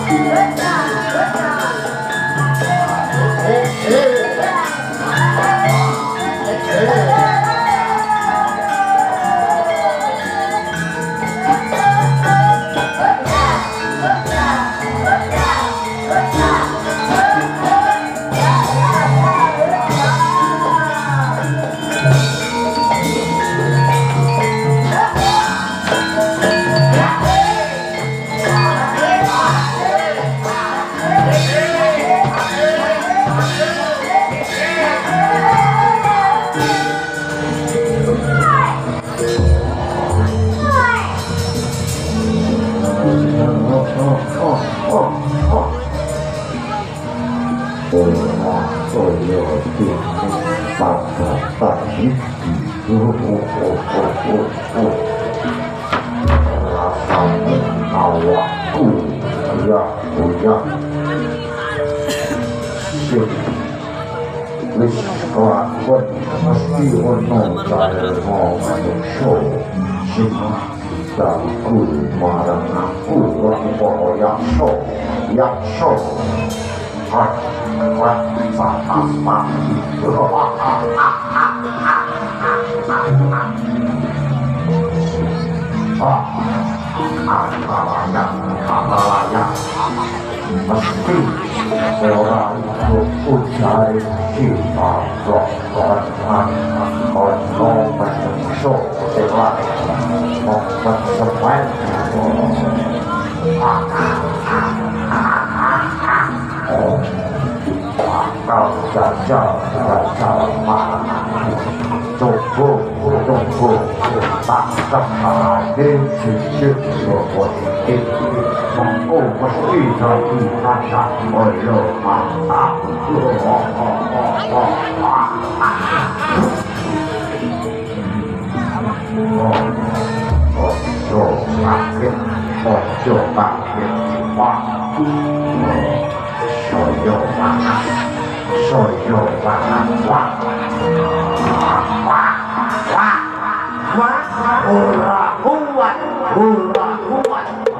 Mesti orang ucai kita rokokan kono menusuk selat momen semen akal jajal mana tubuh tak kembali jujur positif mengko mesti jadi rasa oyo mantap ojo kaget soyo banget wah ora kuat